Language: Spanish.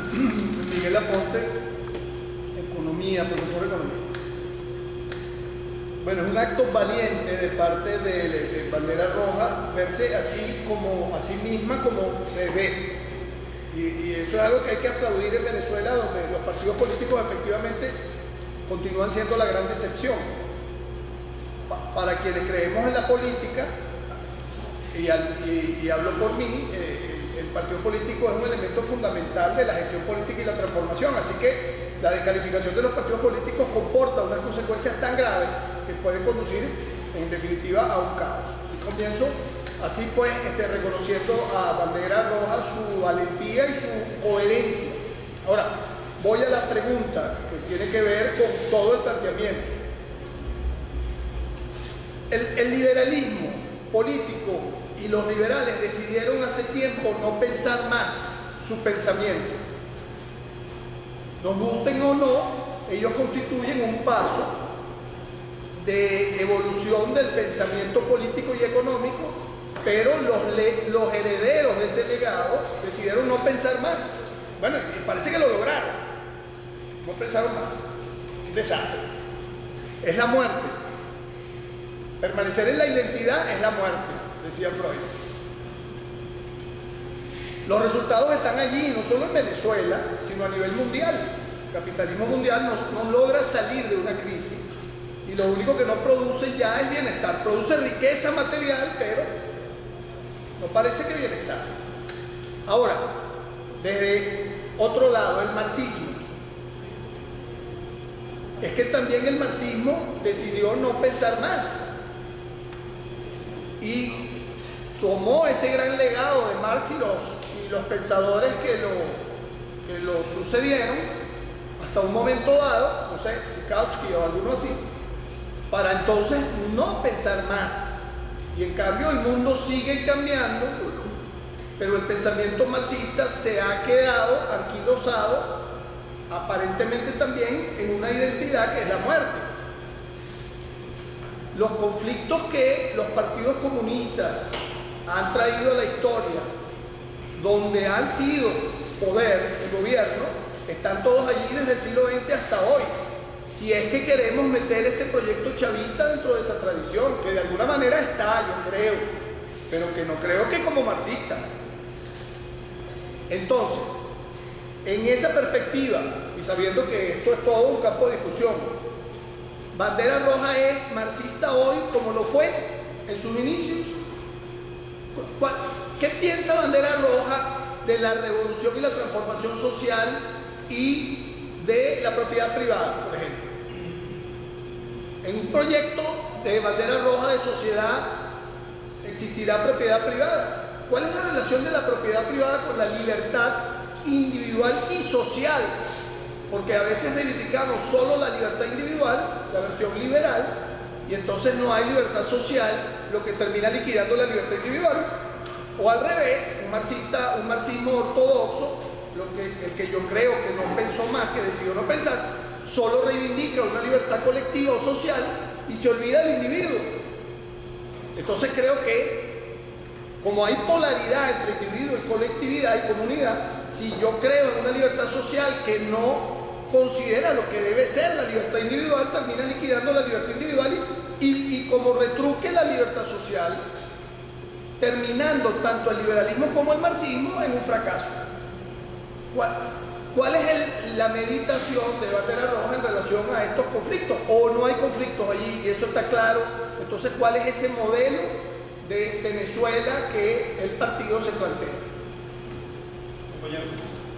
Miguel Aponte, economía, profesor de economía. Bueno, es un acto valiente de parte de Bandera Roja verse así misma como se ve. Y eso es algo que hay que aplaudir en Venezuela, donde los partidos políticos efectivamente continúan siendo la gran decepción. Para quienes creemos en la política, y hablo por mí, el partido político es un elemento fundamental de la gestión política y la transformación, así que la descalificación de los partidos políticos comporta unas consecuencias tan graves que pueden conducir en definitiva a un caos. Y comienzo así pues reconociendo a Bandera Roja su valentía y su coherencia. Ahora, voy a la pregunta que tiene que ver con todo el planteamiento. El liberalismo político y los liberales decidieron hace tiempo no pensar más su pensamiento. Nos gusten o no, ellos constituyen un paso de evolución del pensamiento político y económico, pero los herederos de ese legado decidieron no pensar más. Bueno, y parece que lo lograron. No pensaron más. Un desastre. Es la muerte. Permanecer en la identidad es la muerte, decía Freud. Los resultados están allí, no solo en Venezuela, sino a nivel mundial. El capitalismo mundial no logra salir de una crisis y lo único que no produce ya es bienestar. Produce riqueza material, pero no parece que bienestar. Ahora, desde otro lado, el marxismo. Es que también el marxismo decidió no pensar más y tomó ese gran legado de Marx y los pensadores que lo sucedieron hasta un momento dado, no sé, Sikowski o alguno así, para entonces no pensar más. Y en cambio el mundo sigue cambiando, pero el pensamiento marxista se ha quedado anquilosado aparentemente también en una identidad que es la muerte. Los conflictos que los partidos comunistas han traído a la historia, donde han sido poder y gobierno, están todos allí desde el siglo XX hasta hoy. Si es que queremos meter este proyecto chavista dentro de esa tradición, que de alguna manera está, yo creo, pero que no creo que como marxista. Entonces, en esa perspectiva, y sabiendo que esto es todo un campo de discusión, Bandera Roja es marxista hoy como lo fue en sus inicios. ¿Qué piensa Bandera Roja de la revolución y la transformación social y de la propiedad privada, por ejemplo? En un proyecto de Bandera Roja de sociedad existirá propiedad privada. ¿Cuál es la relación de la propiedad privada con la libertad individual y social? Porque a veces reivindicamos solo la libertad individual, la versión liberal, y entonces no hay libertad social, lo que termina liquidando la libertad individual. O al revés, un marxismo ortodoxo, el que yo creo que no pensó más, que decidió no pensar, solo reivindica una libertad colectiva o social y se olvida del individuo. Entonces creo que, como hay polaridad entre individuo y colectividad y comunidad, si yo creo en una libertad social que no considera lo que debe ser la libertad individual, termina liquidando la libertad individual y como retruque la libertad social, terminando tanto el liberalismo como el marxismo en un fracaso. ¿Cuál es la meditación de Bandera Roja en relación a estos conflictos? ¿O no hay conflictos allí? Y eso está claro. Entonces, ¿cuál es ese modelo de Venezuela que el partido se plantea? Compañero.